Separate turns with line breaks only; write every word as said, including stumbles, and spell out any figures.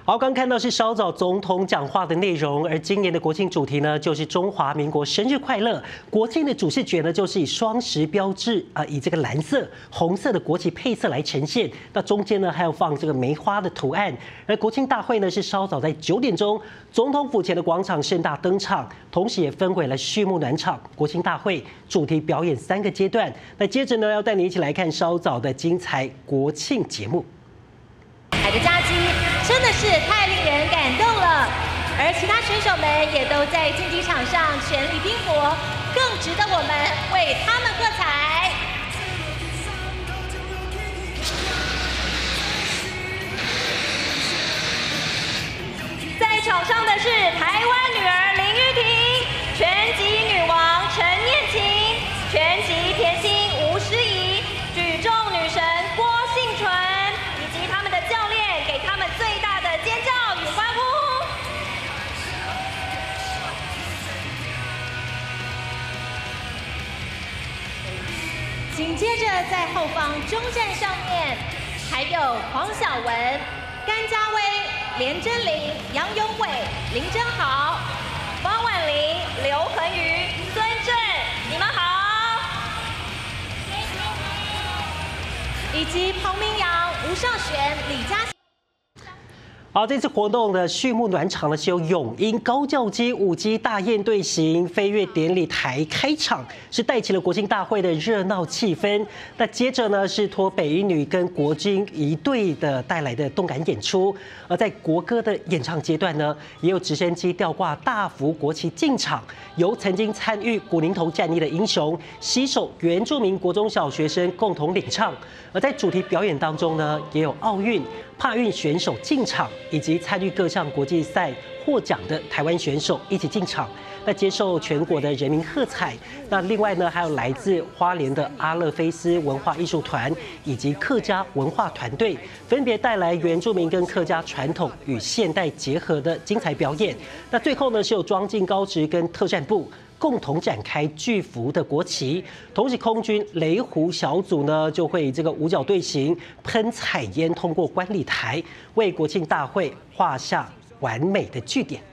好，刚看到是稍早总统讲话的内容，而今年的国庆主题呢，就是中华民国生日快乐。国庆的主视觉呢，就是以双十标志啊、呃，以这个蓝色、红色的国旗配色来呈现。那中间呢，还有放这个梅花的图案。而国庆大会呢，是稍早在九点钟，总统府前的广场盛大登场，同时也分为了序幕暖场。国庆大会主题表演三个阶段。那接着呢，要带你一起来看稍早的精彩国庆节目。
海的佳绩真的是太令人感动了，而其他选手们也都在竞技场上全力拼搏，更值得我们为他们喝彩。在场上的是台湾女儿林玉婷、拳击女王陈念琴、拳击甜心吴诗怡、举重女神郭幸纯。紧接着，在后方中站上面还有黄晓雯、甘家威、连真玲、杨永伟、林真豪、方婉玲、刘恒瑜、孙正，你们好，以及彭明阳、吴尚璇、李嘉。
好，这次活动的序幕暖场呢，是由永鹰高教机舞姬大雁队形飞跃典礼台开场，是带起了国庆大会的热闹气氛。那接着呢，是托北一女跟国军一队的带来的动感演出。而在国歌的演唱阶段呢，也有直升机吊挂大幅国旗进场，由曾经参与古宁头战役的英雄携手原住民国中小学生共同领唱。而在主题表演当中呢，也有奥运、帕运选手进场，以及参与各项国际赛获奖的台湾选手一起进场，那接受全国的人民喝彩。那另外呢，还有来自花莲的阿勒菲斯文化艺术团以及客家文化团队，分别带来原住民跟客家传统与现代结合的精彩表演。那最后呢，是有庄敬高职跟特战部共同展开巨幅的国旗，同时空军雷虎小组呢就会以这个五角队形喷彩烟通过观礼台，为国庆大会画下完美的句点。